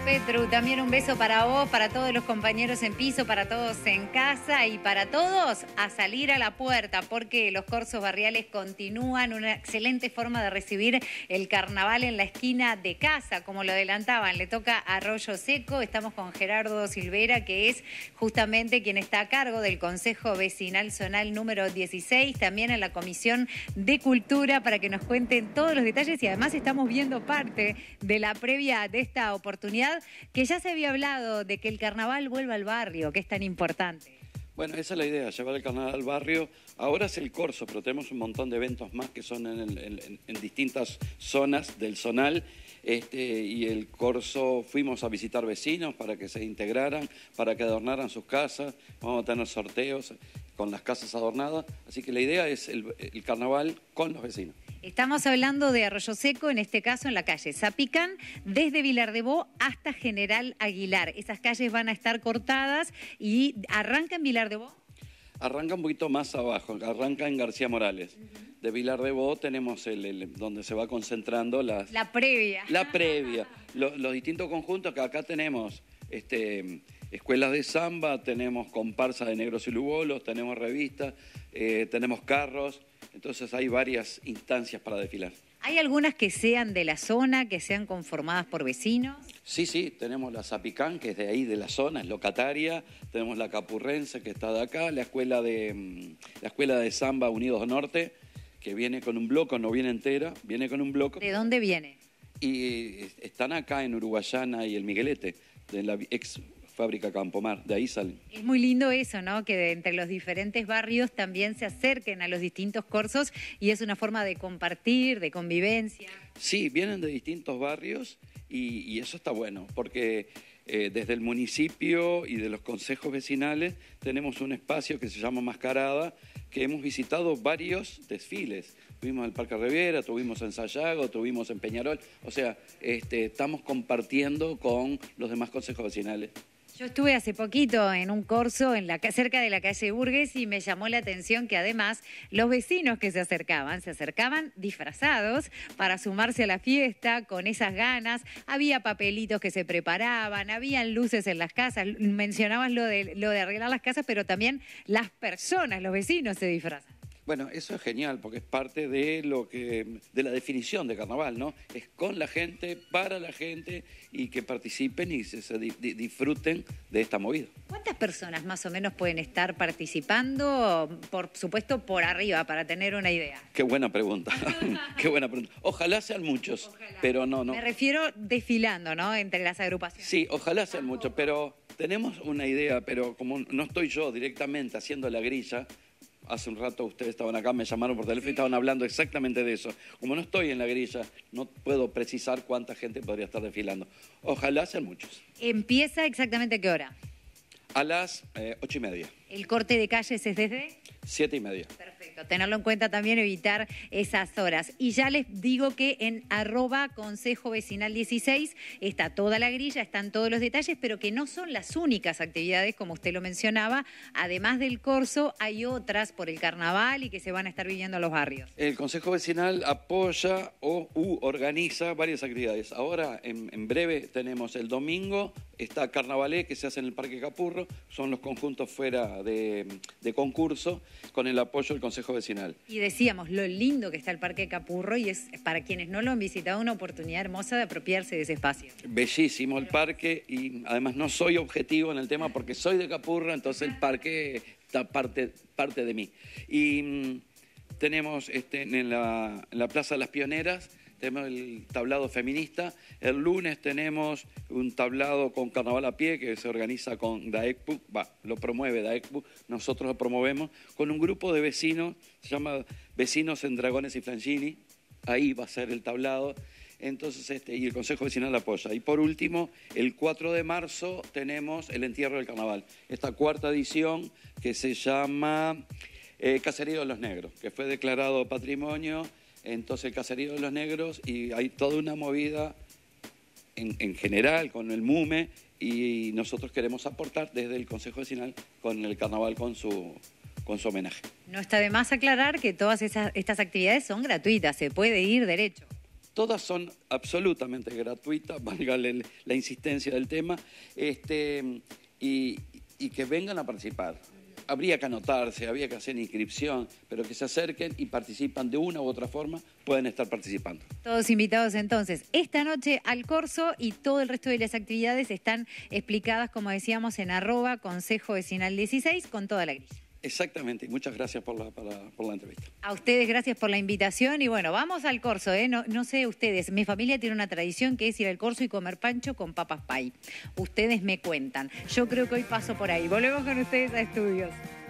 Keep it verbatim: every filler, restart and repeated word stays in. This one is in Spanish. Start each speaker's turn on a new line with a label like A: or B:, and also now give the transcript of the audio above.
A: Petru, también un beso para vos, para todos los compañeros en piso, para todos en casa y para todos a salir a la puerta, porque los corsos barriales continúan, una excelente forma de recibir el carnaval en la esquina de casa, como lo adelantaban. Le toca a Arroyo Seco, estamos con Gerardo Silvera, que es justamente quien está a cargo del Consejo Vecinal Zonal número dieciséis, también en la Comisión de Cultura, para que nos cuenten todos los detalles, y además estamos viendo parte de la previa de esta oportunidad, que ya se había hablado de que el carnaval vuelva al barrio, que es tan importante.
B: Bueno, esa es la idea, llevar el carnaval al barrio. Ahora es el corso, pero tenemos un montón de eventos más que son en, el, en, en distintas zonas del zonal. Este, y el corso, fuimos a visitar vecinos para que se integraran, para que adornaran sus casas. Vamos a tener sorteos con las casas adornadas. Así que la idea es el, el carnaval con los vecinos.
A: Estamos hablando de Arroyo Seco, en este caso en la calle Zapicán, desde Vilar de Bo hasta General Aguilar. Esas calles van a estar cortadas y arranca en Vilar de Bo.
B: Arranca un poquito más abajo, arranca en García Morales. Uh-huh. De Vilar de Bo tenemos el, el, donde se va concentrando las...
A: La previa.
B: La previa. Los, los distintos conjuntos que acá tenemos, este, escuelas de samba, tenemos comparsas de negros y lubolos, tenemos revistas, eh, tenemos carros. Entonces hay varias instancias para desfilar.
A: ¿Hay algunas que sean de la zona, que sean conformadas por vecinos?
B: Sí, sí, tenemos la Zapicán, que es de ahí, de la zona, es locataria. Tenemos la Capurrense, que está de acá. La escuela de, la escuela de Samba Unidos Norte, que viene con un bloco, no viene entera, viene con un bloco.
A: ¿De dónde viene?
B: Y están acá en Uruguayana y el Miguelete, de la ex fábrica Campomar, de ahí salen.
A: Es muy lindo eso, ¿no? Que de entre los diferentes barrios también se acerquen a los distintos corsos, y es una forma de compartir, de convivencia.
B: Sí, vienen de distintos barrios y, y eso está bueno, porque eh, desde el municipio y de los consejos vecinales tenemos un espacio que se llama Mascarada, que hemos visitado varios desfiles. Tuvimos en el Parque Riviera, tuvimos en Sayago, tuvimos en Peñarol. O sea, este, estamos compartiendo con los demás consejos vecinales.
A: Yo estuve hace poquito en un corso en la, cerca de la calle Burgues, y me llamó la atención que además los vecinos que se acercaban, se acercaban disfrazados para sumarse a la fiesta con esas ganas. Había papelitos que se preparaban, habían luces en las casas. Mencionabas lo de, lo de arreglar las casas, pero también las personas, los vecinos se disfrazan.
B: Bueno, eso es genial, porque es parte de lo que de la definición de carnaval, ¿no? Es con la gente, para la gente, y que participen y se, se di, disfruten de esta movida.
A: ¿Cuántas personas más o menos pueden estar participando? Por supuesto, por arriba, para tener una idea.
B: Qué buena pregunta. Qué buena pregunta. Ojalá sean muchos, ojalá. Pero no, no.
A: Me refiero desfilando, ¿no? Entre las agrupaciones.
B: Sí, ojalá sean muchos, pero tenemos una idea, pero como no estoy yo directamente haciendo la grilla. Hace un rato ustedes estaban acá, me llamaron por teléfono y estaban hablando exactamente de eso. Como no estoy en la grilla, no puedo precisar cuánta gente podría estar desfilando. Ojalá sean muchos.
A: ¿Empieza exactamente a qué hora?
B: A las eh, ocho y media.
A: ¿El corte de calles es desde?
B: Siete y media.
A: Perfecto, tenerlo en cuenta también, evitar esas horas. Y ya les digo que en arroba Consejo Vecinal dieciséis está toda la grilla, están todos los detalles, pero que no son las únicas actividades, como usted lo mencionaba. Además del corso, hay otras por el carnaval y que se van a estar viviendo en los barrios.
B: El Consejo Vecinal apoya o u organiza varias actividades. Ahora, en, en breve, tenemos el domingo, está Carnavalé, que se hace en el Parque Capurro, son los conjuntos fuera de, de concurso, con el apoyo del Consejo Vecinal.
A: Y decíamos lo lindo que está el Parque Capurro, y es para quienes no lo han visitado una oportunidad hermosa de apropiarse de ese espacio.
B: Bellísimo el parque, y además no soy objetivo en el tema porque soy de Capurro, entonces el parque está parte, parte de mí. Y mmm, tenemos este, en, la, en la Plaza de las Pioneras, tenemos el tablado feminista. El lunes tenemos un tablado con carnaval a pie que se organiza con DAECPU, va, lo promueve DAECPU, nosotros lo promovemos, con un grupo de vecinos, se llama Vecinos en Dragones y Flangini, ahí va a ser el tablado. Entonces, este, y el Consejo Vecinal apoya. Y por último, el cuatro de marzo tenemos el entierro del carnaval, esta cuarta edición que se llama eh, Caserío de los Negros, que fue declarado patrimonio. Entonces el Caserío de los Negros, y hay toda una movida en, en general con el MUME, y nosotros queremos aportar desde el Consejo Vecinal con el carnaval, con su, con su homenaje.
A: No está de más aclarar que todas esas, estas actividades son gratuitas, se puede ir derecho.
B: Todas son absolutamente gratuitas, valga la insistencia del tema, este, y, y que vengan a participar. Habría que anotarse, habría que hacer inscripción, pero que se acerquen y participan de una u otra forma, pueden estar participando.
A: Todos invitados entonces esta noche al corso, y todo el resto de las actividades están explicadas, como decíamos, en arroba Consejo Vecinal dieciséis, con toda la grilla.
B: Exactamente, y muchas gracias por la, por la, por la entrevista.
A: A ustedes gracias por la invitación y bueno, vamos al corso, ¿eh? No, no sé ustedes, mi familia tiene una tradición que es ir al corso y comer pancho con papas pay. Ustedes me cuentan. Yo creo que hoy paso por ahí. Volvemos con ustedes a estudios.